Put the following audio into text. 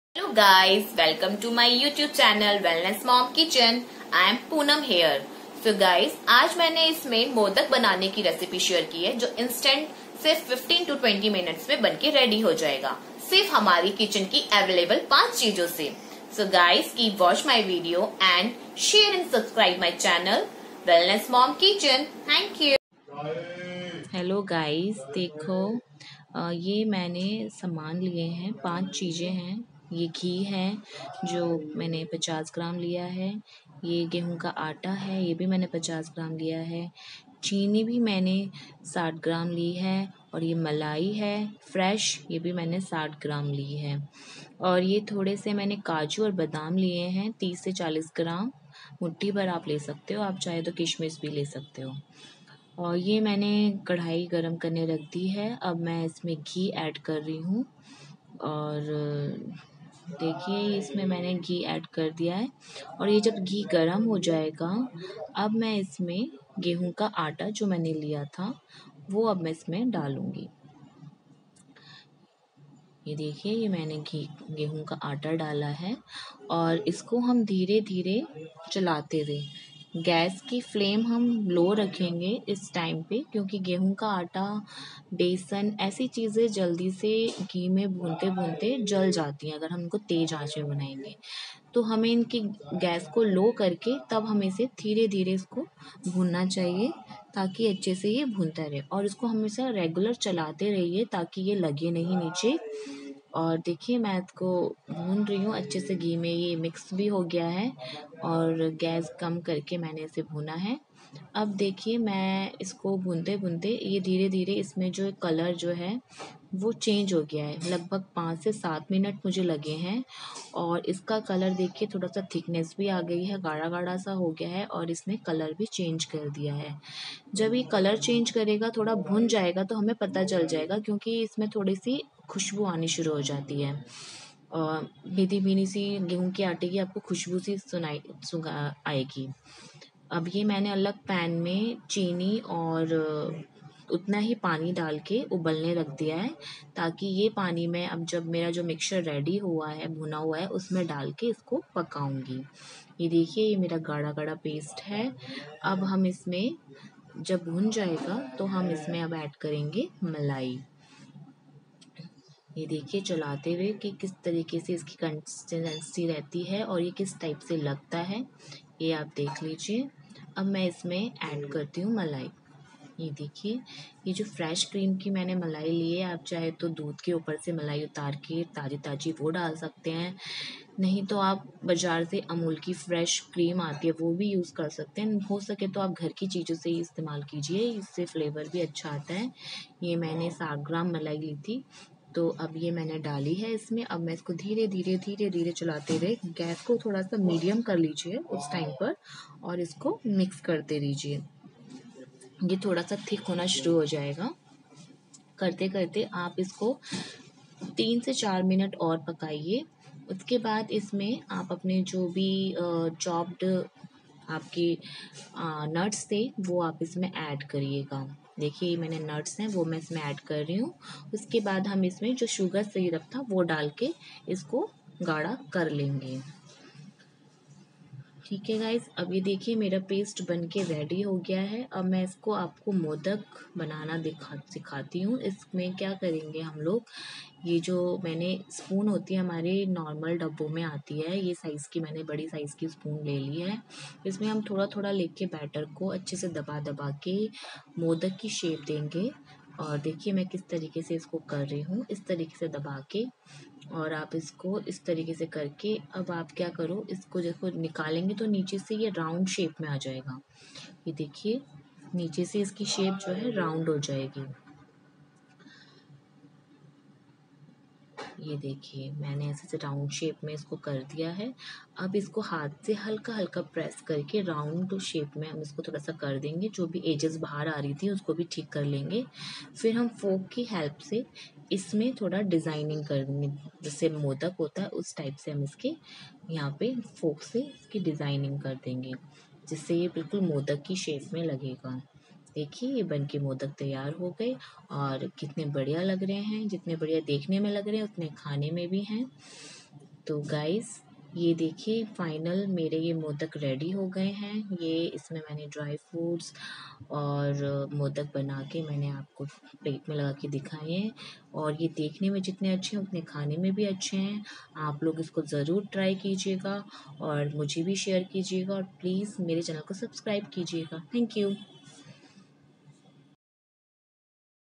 Hello guys, welcome to my YouTube channel Wellness Mom Kitchen. I am Poonam here. So guys, आज मैंने इसमें मोदक बनाने की recipe share की है जो इंस्टेंट सिर्फ 15 to 20 मिनट्स में बनके रेडी हो जाएगा, सिर्फ हमारी किचन की अवेलेबल 5 चीजों से. So guys, keep watch my video and share and subscribe my channel Wellness Mom Kitchen. Thank you. Hello guys, देखो ये मैंने सामान लिए हैं, 5 चीज़ें हैं. ये घी है जो मैंने 50 ग्राम लिया है. ये गेहूं का आटा है, ये भी मैंने 50 ग्राम लिया है. चीनी भी मैंने 60 ग्राम ली है. और ये मलाई है फ्रेश, ये भी मैंने 60 ग्राम ली है. और ये थोड़े से मैंने काजू और बादाम लिए हैं, 30 से 40 ग्राम. मुट्ठी भर आप ले सकते हो, आप चाहे तो किशमिश भी ले सकते हो. और ये मैंने कढ़ाई गरम करने रख दी है. अब मैं इसमें घी ऐड कर रही हूँ. और देखिए, इसमें मैंने घी ऐड कर दिया है. और ये जब घी गरम हो जाएगा, अब मैं इसमें गेहूं का आटा जो मैंने लिया था वो अब मैं इसमें डालूंगी. ये देखिए, ये मैंने गेहूं का आटा डाला है. और इसको हम धीरे धीरे चलाते हुए, गैस की फ्लेम हम लो रखेंगे इस टाइम पे, क्योंकि गेहूं का आटा, बेसन, ऐसी चीज़ें जल्दी से घी में भूनते भूनते जल जाती हैं अगर हम इनको तेज आंच में बनाएंगे. तो हमें इनकी गैस को लो करके तब हमें इसे धीरे धीरे इसको भूनना चाहिए, ताकि अच्छे से ये भूनता रहे. और इसको हमेशा रेगुलर चलाते रहिए ताकि ये लगे नहीं नीचे. और देखिए, मैं इसको भून रही हूँ अच्छे से घी में. ये मिक्स भी हो गया है और गैस कम करके मैंने इसे भूना है. अब देखिए, मैं इसको भूनते भूनते ये धीरे धीरे इसमें जो कलर जो है वो चेंज हो गया है. लगभग 5 से 7 मिनट मुझे लगे हैं. और इसका कलर देखिए, थोड़ा सा थिकनेस भी आ गई है, गाढ़ा गाढ़ा सा हो गया है. और इसने कलर भी चेंज कर दिया है. जब ये कलर चेंज करेगा, थोड़ा भुन जाएगा, तो हमें पता चल जाएगा, क्योंकि इसमें थोड़ी सी खुशबू आनी शुरू हो जाती है. और भीनी भीनी सी गेहूं के आटे की आपको खुशबू सी आएगी. अब ये मैंने अलग पैन में चीनी और उतना ही पानी डाल के उबलने रख दिया है, ताकि ये पानी में अब जब मेरा जो मिक्सचर रेडी हुआ है, भुना हुआ है, उसमें डाल के इसको पकाऊंगी. ये देखिए, ये मेरा गाढ़ा गाढ़ा पेस्ट है. अब हम इसमें जब भुन जाएगा तो हम इसमें अब ऐड करेंगे मलाई. ये देखिए, चलाते हुए कि किस तरीके से इसकी कंसिस्टेंसी रहती है और ये किस टाइप से लगता है, ये आप देख लीजिए. अब मैं इसमें ऐड करती हूँ मलाई. ये देखिए, ये जो फ्रेश क्रीम की मैंने मलाई ली है, आप चाहे तो दूध के ऊपर से मलाई उतार के ताज़ी ताज़ी वो डाल सकते हैं. नहीं तो आप बाज़ार से अमूल की फ्रेश क्रीम आती है वो भी यूज़ कर सकते हैं. हो सके तो आप घर की चीज़ों से ही इस्तेमाल कीजिए, इससे फ्लेवर भी अच्छा आता है. ये मैंने 60 ग्राम मलाई ली थी, तो अब ये मैंने डाली है इसमें. अब मैं इसको धीरे धीरे चलाते हुए, गैस को थोड़ा सा मीडियम कर लीजिए उस टाइम पर, और इसको मिक्स करते रहिए. ये थोड़ा सा थिक होना शुरू हो जाएगा. करते करते आप इसको 3 से 4 मिनट और पकाइए. उसके बाद इसमें आप अपने जो भी चॉप्ड आपके नट्स थे वो आप इसमें ऐड करिएगा. देखिए, मैंने नट्स हैं वो मैं इसमें ऐड कर रही हूँ. उसके बाद हम इसमें जो शुगर सिरप था वो डाल के इसको गाढ़ा कर लेंगे. ठीक है गाइस, अब ये देखिए, मेरा पेस्ट बनके रेडी हो गया है. अब मैं इसको आपको मोदक बनाना सिखाती हूँ. इसमें क्या करेंगे हम लोग, ये जो मैंने स्पून होती है हमारे नॉर्मल डब्बों में आती है, ये साइज़ की मैंने बड़ी साइज़ की स्पून ले ली है. इसमें हम थोड़ा थोड़ा लेके बैटर को अच्छे से दबा दबा के मोदक की शेप देंगे. और देखिए, मैं किस तरीके से इसको कर रही हूँ, इस तरीके से दबा के. और आप इसको इस तरीके से करके, अब आप क्या करो, इसको देखो निकालेंगे तो नीचे से ये राउंड शेप में आ जाएगा. ये देखिए, नीचे से इसकी शेप जो है राउंड हो जाएगी. ये देखिए, मैंने ऐसे से राउंड शेप में इसको कर दिया है. अब इसको हाथ से हल्का हल्का प्रेस करके राउंड शेप में हम इसको थोड़ा सा कर देंगे. जो भी एजेस बाहर आ रही थी उसको भी ठीक कर लेंगे. फिर हम फोक की हेल्प से इसमें थोड़ा डिज़ाइनिंग कर देंगे, जैसे मोदक होता है उस टाइप से हम इसके यहाँ पे फोक से इसकी डिज़ाइनिंग कर देंगे, जिससे ये बिल्कुल मोदक की शेप में लगेगा. देखिए, ये बन के मोदक तैयार हो गए. और कितने बढ़िया लग रहे हैं, जितने बढ़िया देखने में लग रहे हैं उतने खाने में भी हैं. तो गाइस ये देखिए फाइनल मेरे ये मोदक रेडी हो गए हैं। ये इसमें मैंने ड्राई फ्रूट्स और मोदक बना के मैंने आपको प्लेट में लगा के दिखाए हैं, और ये देखने में जितने अच्छे हैं उतने खाने में भी अच्छे हैं। आप लोग इसको ज़रूर ट्राई कीजिएगा और मुझे भी शेयर कीजिएगा, और प्लीज़ मेरे चैनल को सब्सक्राइब कीजिएगा। Thank you.